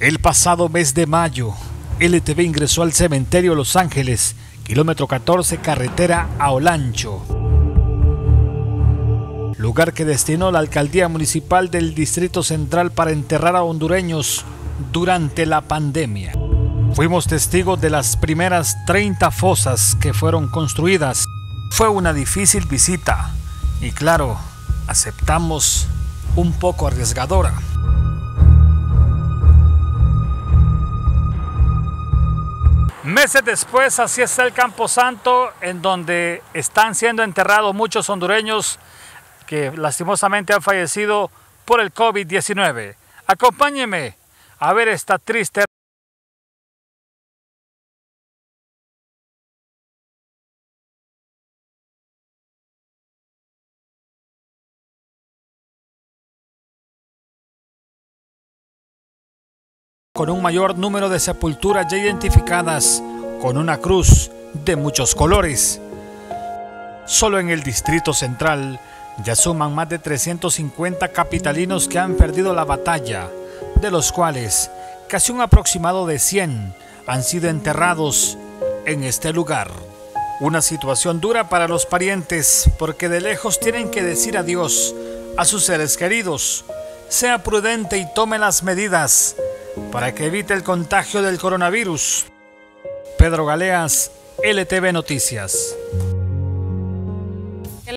El pasado mes de mayo, LTV ingresó al cementerio Los Ángeles, kilómetro 14, carretera a Olancho, lugar que destinó la alcaldía municipal del Distrito Central para enterrar a hondureños durante la pandemia. Fuimos testigos de las primeras 30 fosas que fueron construidas. Fue una difícil visita y claro, aceptamos un poco arriesgadora. Meses después, así está el Camposanto, en donde están siendo enterrados muchos hondureños que lastimosamente han fallecido por el COVID-19. Acompáñenme a ver esta triste. Con un mayor número de sepulturas ya identificadas, con una cruz de muchos colores. Solo en el Distrito Central ya suman más de 350 capitalinos que han perdido la batalla, de los cuales casi un aproximado de 100 han sido enterrados en este lugar. Una situación dura para los parientes, porque de lejos tienen que decir adiós a sus seres queridos. Sea prudente y tome las medidas para que evite el contagio del coronavirus. Pedro Galeas, LTV Noticias.